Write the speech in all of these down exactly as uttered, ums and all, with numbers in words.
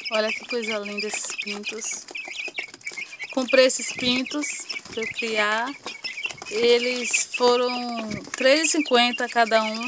Olha que coisa linda esses pintos. Comprei esses pintos para eu criar. Eles foram três reais e cinquenta centavos cada um.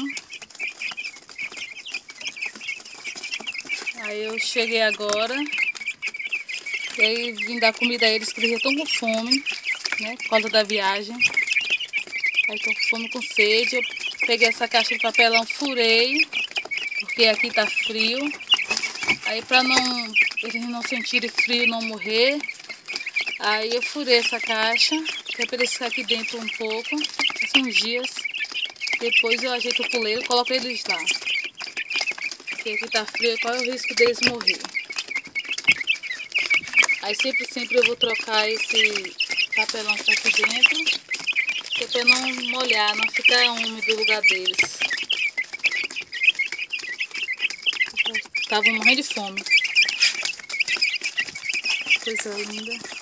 Aí eu cheguei agora. E aí vim dar comida a eles, que eles já estão com fome, né? Por causa da viagem. Aí estão com fome, com sede. Eu peguei essa caixa de papelão, furei, porque aqui tá frio. Aí para não eles não sentirem frio, não morrer, aí eu furei essa caixa, que é para eles ficarem aqui dentro um pouco, uns dias. Depois eu ajeito o puleiro e coloco eles lá. Porque aqui tá frio, qual é o risco deles morrer? Aí sempre, sempre eu vou trocar esse papelão que tá aqui dentro, que é para não molhar, não ficar úmido o lugar deles. Estavam morrendo de fome. Coisa linda.